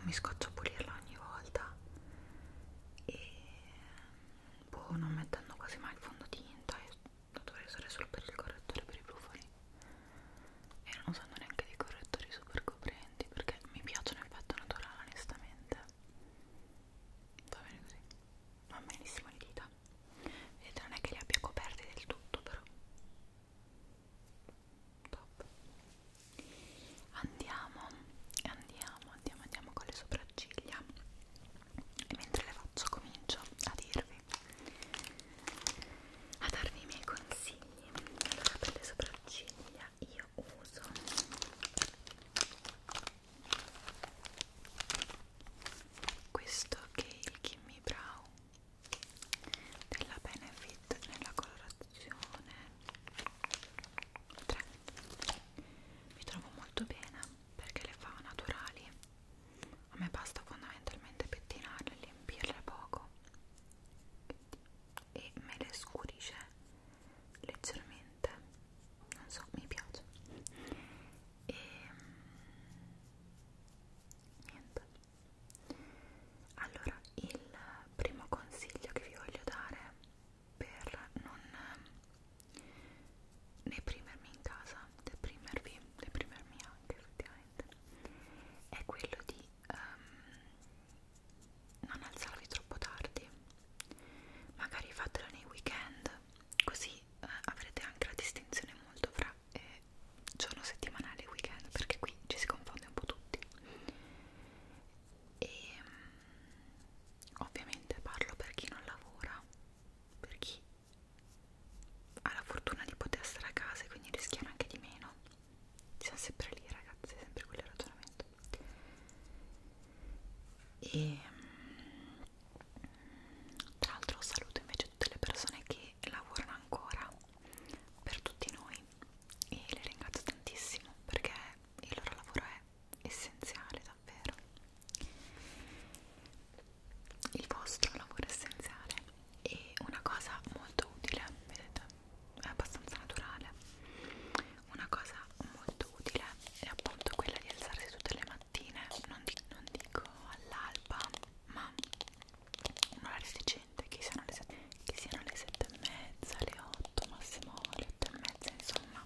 mi scoccio a pulirla ogni volta e boh, non mettendo quasi mai il fondotinta, e lo dovrei usare solo per il correttore per i brufoli e non usando neanche dei correttori super coprenti perché mi piace l'effetto naturale, onestamente. Va bene così, va benissimo le dita, vedete, non è che li abbia coperti del tutto, però top. Andiamo con le sopracciglia e mentre le faccio comincio a darvi i miei consigli. Allora, per le sopracciglia io uso questo che è il Gimme Brow della Benefit nella colorazione 3. Mi trovo molto bene perché le fa naturali. A me basta fondamentalmente pettinarle, riempirle poco e me le scurisce leggermente, non so, mi piace. E niente, allora il primo consiglio che vi voglio dare per non deprimermi in casa, deprimermi anche effettivamente, è quello di non alzarvi troppo tardi. Magari fatelo nei weekend, così avrete anche la distinzione molto fra giorno settimanale e weekend, perché qui ci si confonde un po' tutti. E ovviamente parlo per chi non lavora, per chi ha la fortuna di poter stare a casa e quindi rischiano anche di meno. Siamo sempre lì, ragazzi, sempre quello il ragionamento. E tra l'altro saluto invece tutte le persone che lavorano ancora per tutti noi e le ringrazio tantissimo perché il loro lavoro è essenziale, davvero. Il vostro lavoro è essenziale. E una cosa molto utile, vedete, è abbastanza naturale, una cosa molto utile è appunto quella di alzarsi tutte le mattine, non dico all'alba, ma un orario decente, che siano le 7:30, le 8, massimo le 8:30, insomma.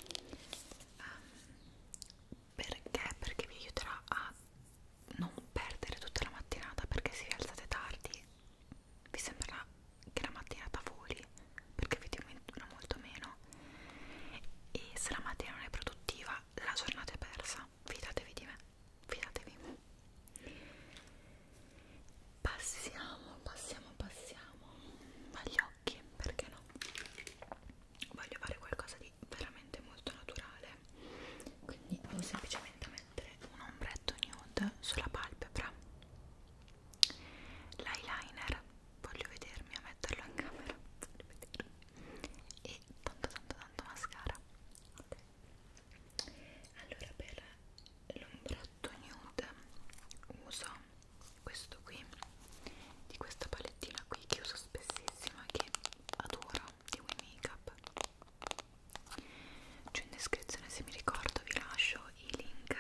Perché? Perché vi aiuterà a non perdere tutta la mattinata, perché se vi alzate tardi vi sembrerà che la mattinata voli, perché effettivamente dura molto meno, e se la mattina non è produttiva la giornata è persa, fidatevi di me, fidatevi. Passiamo agli occhi, perché no? Voglio fare qualcosa di veramente molto naturale, quindi vado semplicemente a mettere un ombretto nude sulla palpebra, l'eyeliner, voglio vedermi a metterlo in camera, voglio vedermi, e tanto mascara. Ok, allora per l'ombretto nude uso questo qui, di questa palettina qui che uso spessissimo e che adoro, di We Makeup. Giù in descrizione, se mi ricordo, vi lascio i link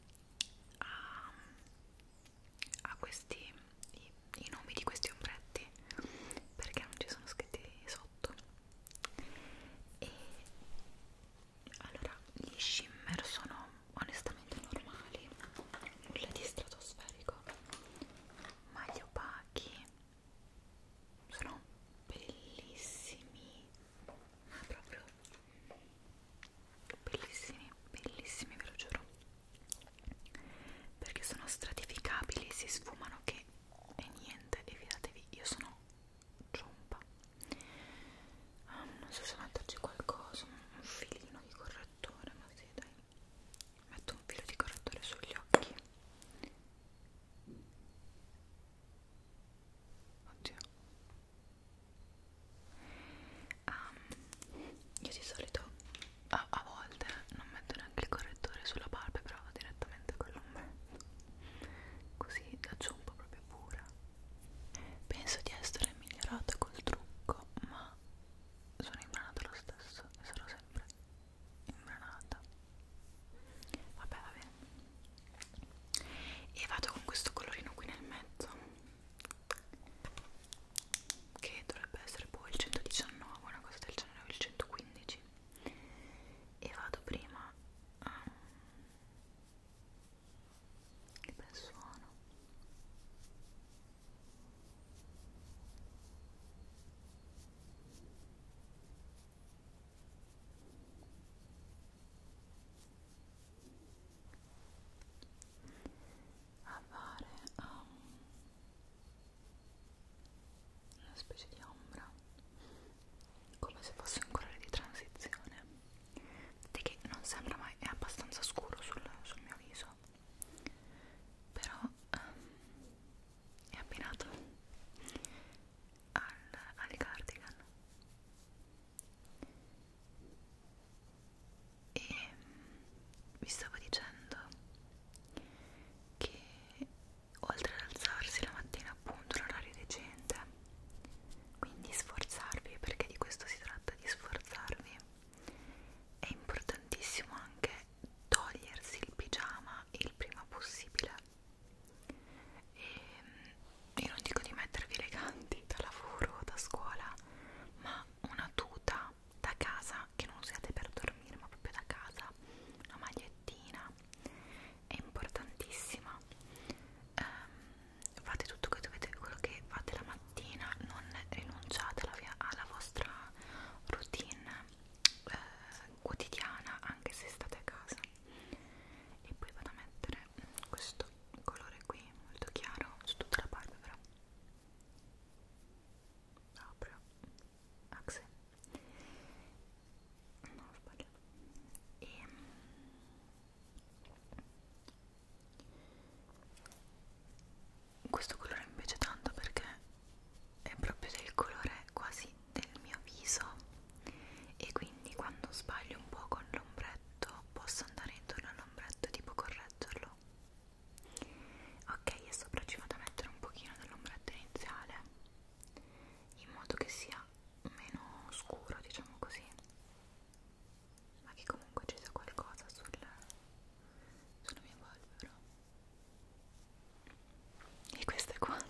a questi, i nomi di questi ombretti, perché non ci sono scritti sotto. E allora, gli shimmer sono onestamente normali, nulla di stratosferico, ma gli opachi sono bellissimi, ma proprio bellissimi, ve lo giuro, perché sono stratificabili, si sfumano, che questo colore mi piace tanto perché è proprio del colore quasi del mio viso e quindi quando sbaglio un po' con l'ombretto posso andare intorno all'ombretto e tipo correggerlo. Ok, e sopra ci vado a mettere un pochino dell'ombretto iniziale in modo che sia meno scuro, diciamo così, ma che comunque ci sia qualcosa sulla mia palpebra. E queste qua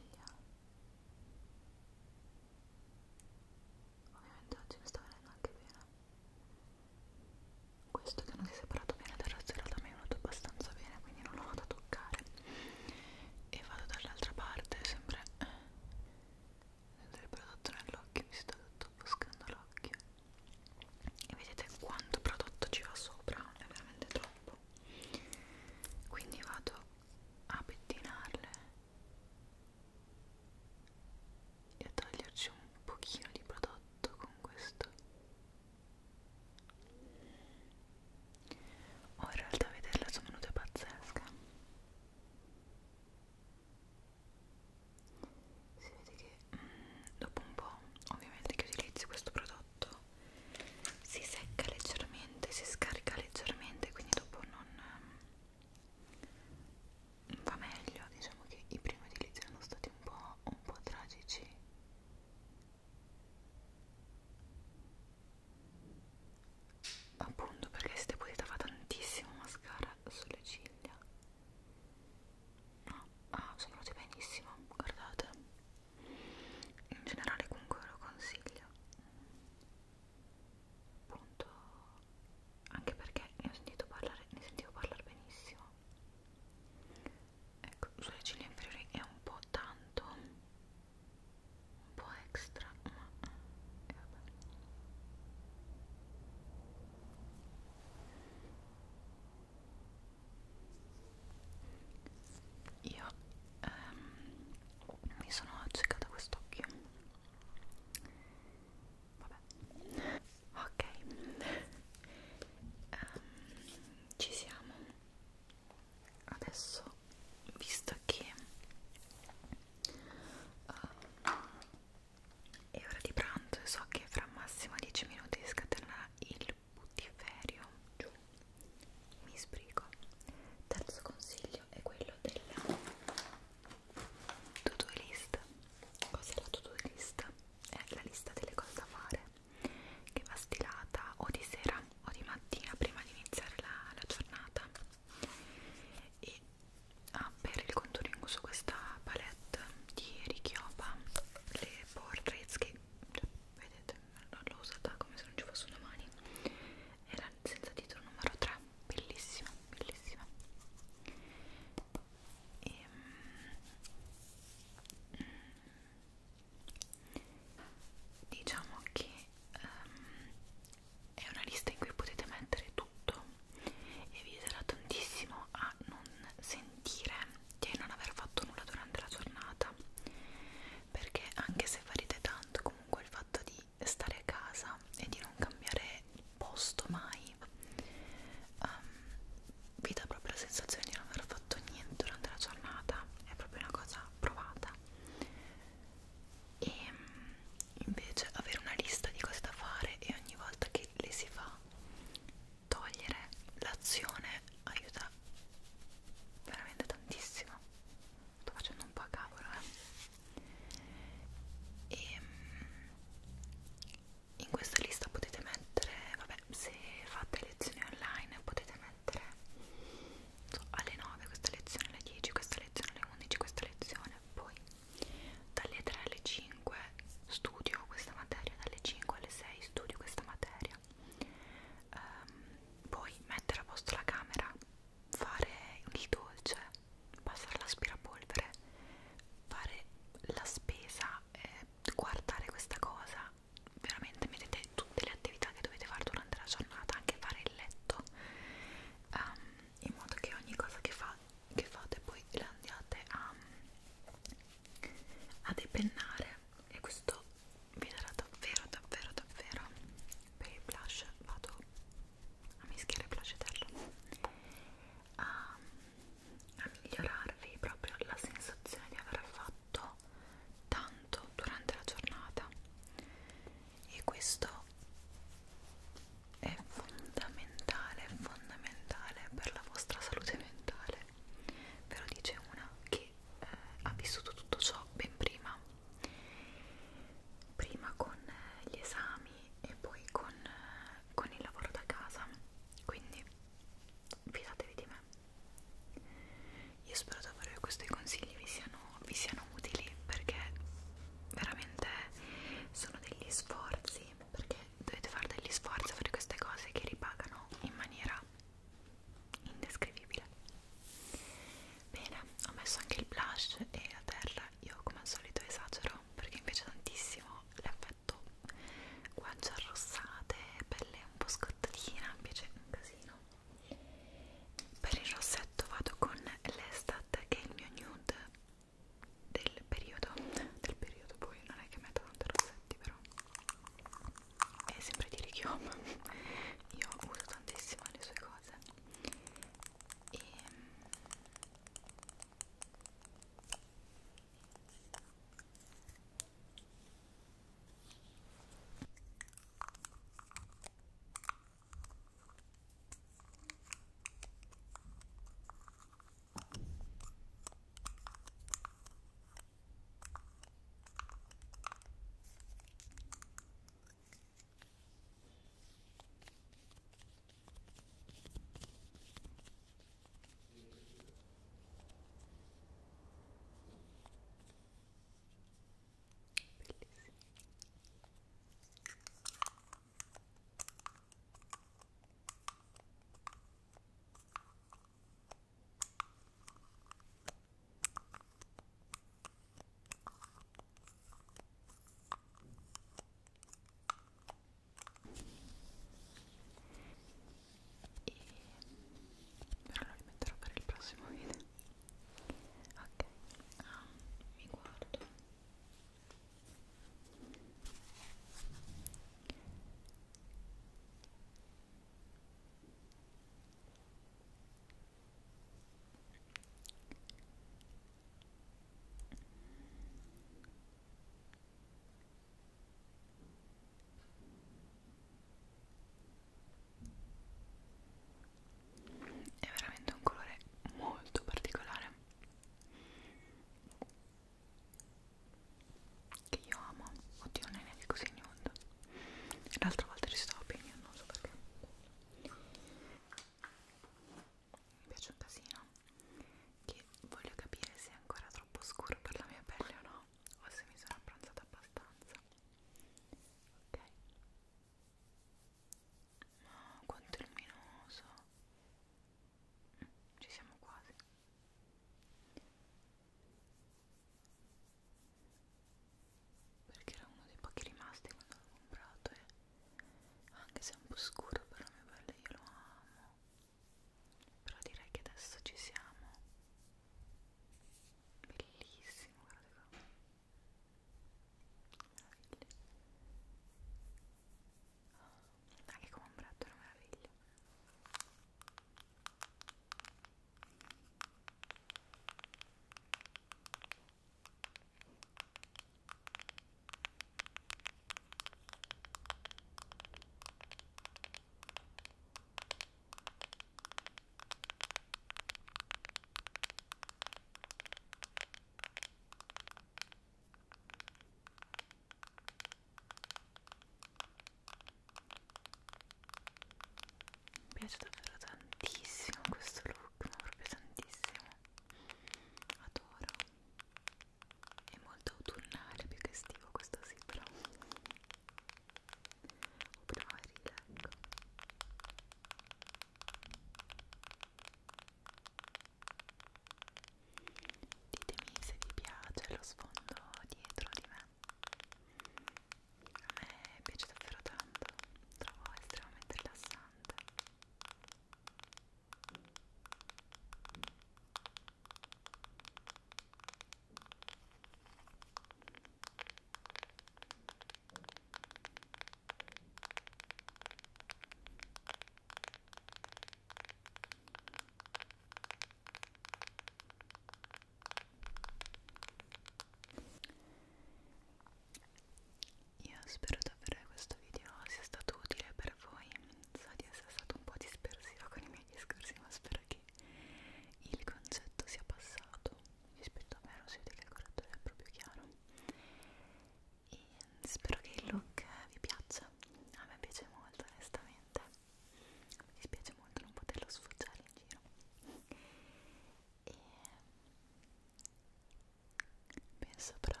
sopra